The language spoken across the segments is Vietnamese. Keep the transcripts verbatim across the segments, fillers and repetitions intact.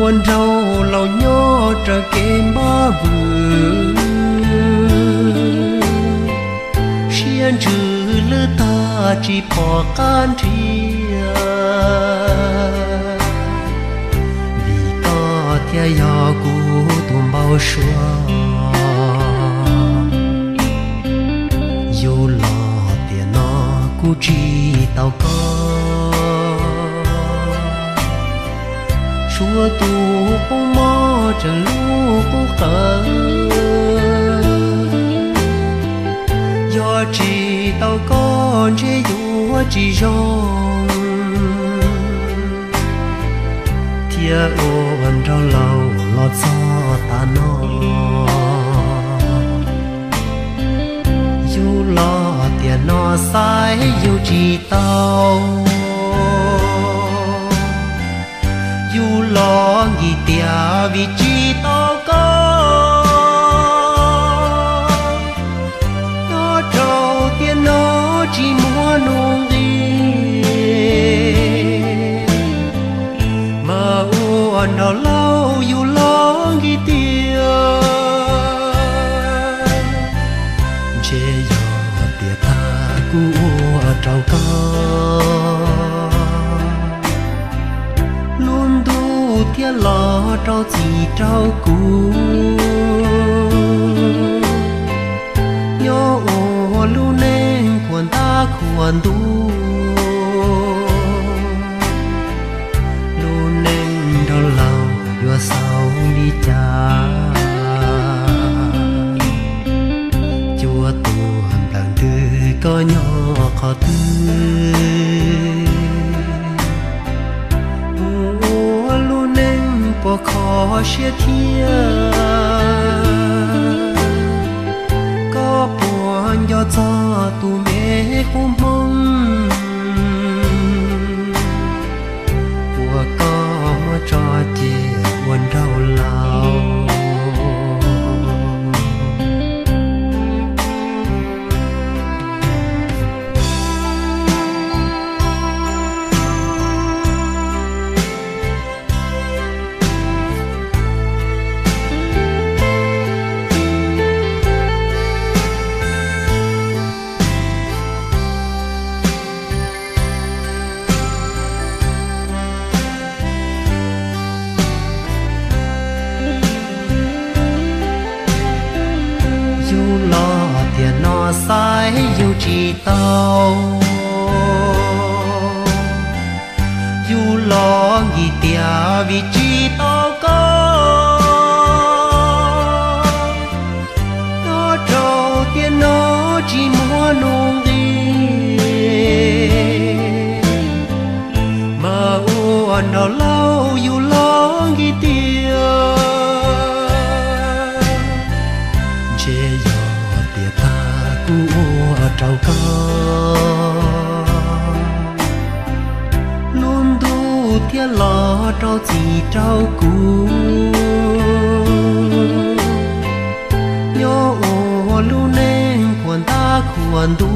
buồn rau lâu nhớ trở kề má vừa xiên trừ lư ta chỉ bỏ can thia vì có tia gió của tuôn bao xóa dù lo tiền nó cũng chỉ tao có chúa tu cũng mò chẳng lu cũng khờ do chỉ tao con chế dù chỉ rong thia ôm rau lâu lọt gió ta nó dù lo tiền nó sai dù chỉ tao dù lo nghĩ tia vì chỉ tao có nó trâu tiền nó chỉ muốn nuông đi mà uốn đâu lâu dù lo nghĩ tia chế gió tia ta của trâu có tia lo trâu chỉ trâu cũ nhớ ô lu nên quần ta quần tu lu nên đau lòng vừa sau đi cha chúa tu hầm đằng tư có nhỏ khó tư bỏ khó chia thia có buồn do cho tu mẹ không mong của có cho chị buồn đau lòng sai dù chỉ tao dù lo nghĩ tia vì chỉ tao có nó trâu tiền nó chỉ muốn nuông đi mà uốn đâu lâu dù lo nghĩ tia chế của trâu có luôn tu tia lo trâu chỉ trâu cũ nhớ ô lu nên quần ta quần tu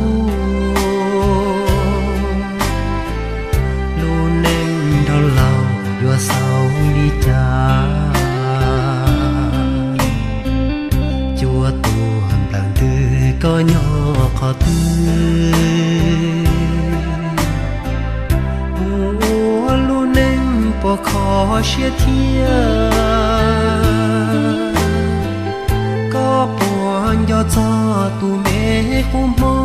lu nên đau lòng vừa sau đi cha chúa tu hầm đằng tư có nhỏ khó tư ủa lu nên bỏ khó chia thia có buồn do cho tu mẹ không mong